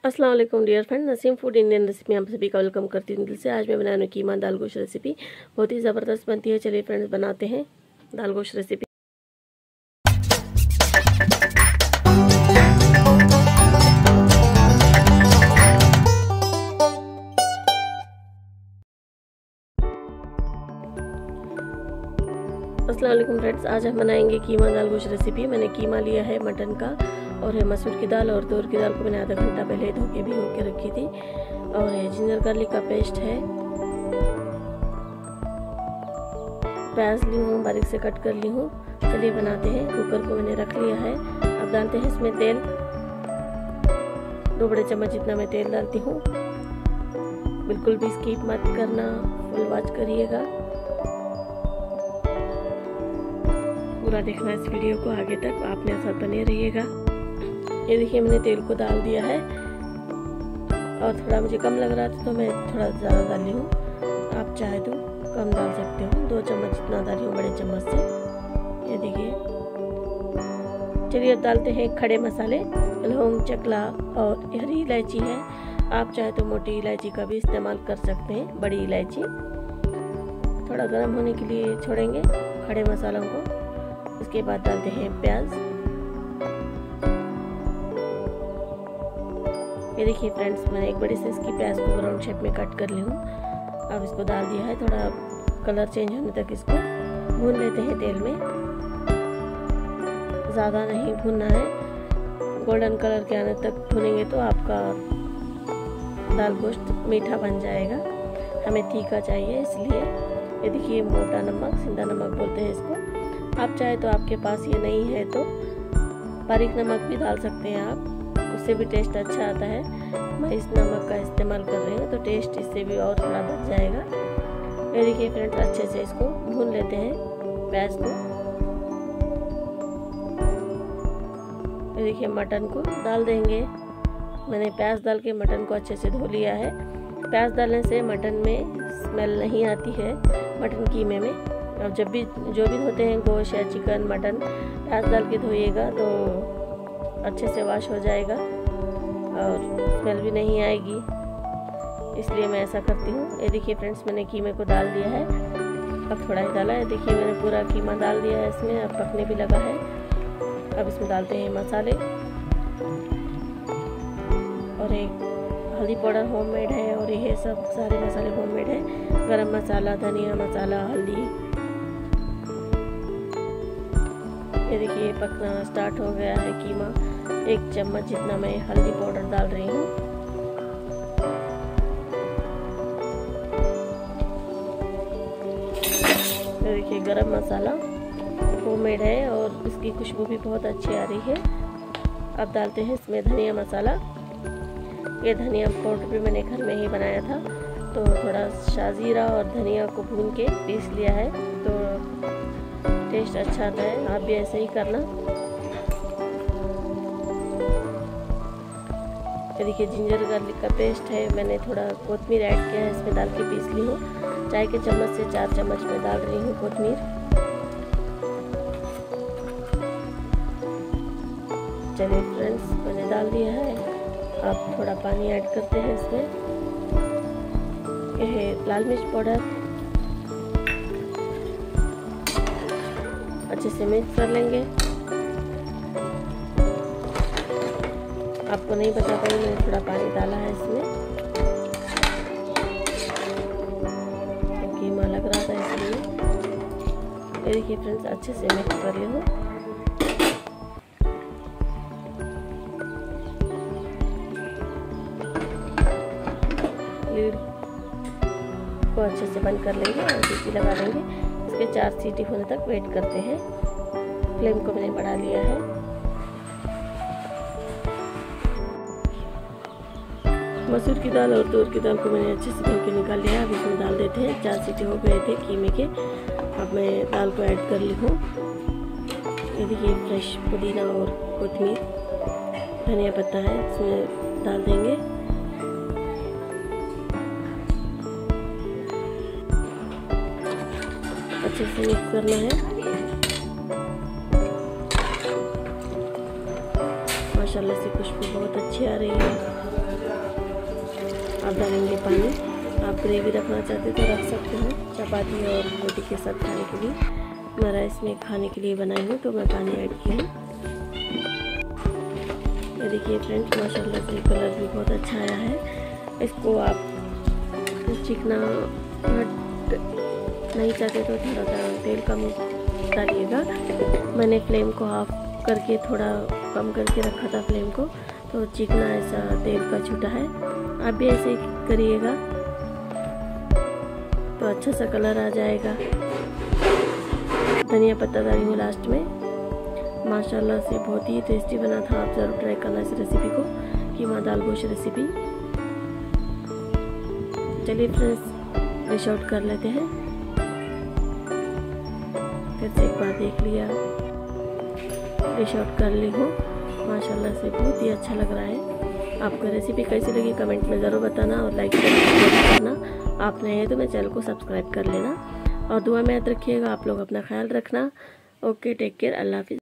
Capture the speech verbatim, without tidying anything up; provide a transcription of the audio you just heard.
अस्सलाम वालेकुम dear friend, Naseem food Indian recipe आप सभी का वेलकम करती हूँ दिल से। आज मैं बना रही हूँ कीमा दाल गोश्त रेसिपी। बहुत ही ज़बरदस्त बनती है। चलिए फ्रेंड्स, बनाते हैं दाल गोश्त रेसिपी। अस्सलाम वालेकुम फ्रेंड्स, आज हम बनाएंगे कीमा दाल गोश्त रेसिपी। मैंने कीमा लिया है मटन का, और है मसूर की दाल, और तूर की दाल को मैंने आधा घंटा पहले धो के भिगो के रखी थी। और ये जिंजर गार्लिक का पेस्ट है। प्याज ली हूँ, बारीक से कट कर ली हूँ। चलिए बनाते हैं। कुकर को मैंने रख लिया है। अब डालते हैं इसमें तेल। दो बड़े चम्मच जितना मैं तेल डालती हूँ। बिल्कुल भी स्किप मत करना, फुल वॉच करिएगा, पूरा देखना इस वीडियो को आगे तक, आप मेरे साथ बने रहिएगा। ये देखिए, मैंने तेल को डाल दिया है, और थोड़ा मुझे कम लग रहा था तो मैं थोड़ा ज़्यादा डाली हूँ। आप चाहे तो कम डाल सकते हो। दो चम्मच जितना डाली हूँ बड़े चम्मच से। ये देखिए। चलिए अब डालते हैं खड़े मसाले। लौंग, चकला और हरी इलायची है। आप चाहे तो मोटी इलायची का भी इस्तेमाल कर सकते हैं, बड़ी इलायची। थोड़ा गर्म होने के लिए छोड़ेंगे खड़े मसालों को। उसके बाद डालते हैं प्याज। ये देखिए फ्रेंड्स, मैंने एक बड़ी साइज की प्याज को राउंड शेप में कट कर ली हूँ। अब इसको डाल दिया है। थोड़ा कलर चेंज होने तक इसको भून लेते हैं तेल में। ज़्यादा नहीं भूनना है, गोल्डन कलर के आने तक भूनेंगे तो आपका दाल गोश्त मीठा बन जाएगा। हमें तीखा चाहिए, इसलिए। ये देखिए, मोटा नमक, सिंधा नमक बोलते हैं इसको। आप चाहे तो, आपके पास ये नहीं है तो बारीक नमक भी डाल सकते हैं आप, उससे भी टेस्ट अच्छा आता है। मैं इस नमक का इस्तेमाल कर रही हूँ तो टेस्ट इससे भी और थोड़ा बढ़ जाएगा। ये देखिए फ्रेंड्स, अच्छे से इसको भून लेते हैं प्याज को। ये देखिए, मटन को डाल देंगे। मैंने प्याज डाल के मटन को अच्छे से धो लिया है। प्याज डालने से मटन में स्मेल नहीं आती है, मटन कीमे में। और जब भी जो भी धोते हैं गोश्त या चिकन, मटन, प्याज डाल के धोइएगा तो अच्छे से वॉश हो जाएगा और स्मेल भी नहीं आएगी, इसलिए मैं ऐसा करती हूँ। ये देखिए फ्रेंड्स, मैंने कीमे को डाल दिया है। अब थोड़ा ही डाला है। देखिए, मैंने पूरा कीमा डाल दिया है इसमें। अब पकने भी लगा है। अब इसमें डालते हैं मसाले। और एक हल्दी पाउडर होममेड है, और ये सब सारे मसाले होममेड है। गरम मसाला, धनिया मसाला, हल्दी। ये देखिए, पकना स्टार्ट हो गया है कीमा। एक चम्मच जितना मैं हल्दी पाउडर डाल रही हूँ। ये देखिए, गरम मसाला होममेड है और इसकी खुशबू भी बहुत अच्छी आ रही है। अब डालते हैं इसमें धनिया मसाला। ये धनिया पाउडर भी मैंने घर में ही बनाया था, तो थोड़ा शाजीरा और धनिया को भून के पीस लिया है, तो टेस्ट अच्छा आता है। आप भी ऐसे ही करना। ये देखिए, जिंजर गार्लिक का पेस्ट है। मैंने थोड़ा कोतमीर ऐड किया है, इसमें डाल के पीस ली हूँ। चाय के चम्मच से चार चम्मच में डाल रही हूँ कोतमीर। चलिए फ्रेंड्स, मैंने डाल दिया है। अब थोड़ा पानी ऐड करते हैं इसमें। यह है लाल मिर्च पाउडर। अच्छे से मिक्स कर लेंगे। आपको नहीं बता पाई, मैंने थोड़ा पानी डाला है इसमें, कीमा लग रहा था इसलिए। ये देखिए फ्रेंड्स, अच्छे से मिक्स कर ली हूँ। लीड को अच्छे से बंद कर लेंगे और सीटी लगा देंगे। इसके चार सीटी होने तक वेट करते हैं। फ्लेम को मैंने बढ़ा लिया है। मसूर की दाल और तूर की दाल को मैंने अच्छे से धो के निकाल लिया है। अब इसमें डाल देते हैं। चार सीटी हो गए थे कीमे के। अब मैं दाल को ऐड कर ली हूँ। ये देखिए, फ्रेश पुदीना और कोतमीर, धनिया पत्ता है, इसमें डाल देंगे। अच्छे से मिक्स करना है। माशाल्लाह से खुशबू बहुत अच्छी आ रही है। आप डालेंगे पानी। आप ग्रेवी रखना चाहते तो रख सकते हो, चपाती और रोटी के साथ खाने के लिए। मैं राइस में खाने के लिए बनाई हूँ तो मैं पानी ऐड की हूँ। ये देखिए फ्रेंड्स, माशाल्लाह से कलर भी बहुत अच्छा आया है। इसको आप चिकना हट नहीं चाहते तो थोड़ा सा तेल कम डालिएगा। मैंने फ्लेम को ऑफ करके थोड़ा कम करके रखा था फ्लेम को, तो चिकना ऐसा तेल का छूटा है। आप भी ऐसे ही करिएगा तो अच्छा सा कलर आ जाएगा। धनिया पत्ता डाली हूँ लास्ट में। माशाल्लाह से बहुत ही टेस्टी बना था। आप ज़रूर ट्राई करना इस रेसिपी को, कीमा दाल गोश्त रेसिपी। चलिए फ्रेंड्स, डिश आउट कर लेते हैं। फिर से एक बार देख लिया, डिश आउट कर ली हूँ। माशाल्लाह से बहुत ही अच्छा लग रहा है। आपको रेसिपी कैसी लगी कमेंट में ज़रूर बताना और लाइक करना। आप नए हैं तो मेरे चैनल को सब्सक्राइब कर लेना और दुआ में याद रखिएगा। आप लोग अपना ख्याल रखना। ओके, टेक केयर, अल्लाह हाफिज़।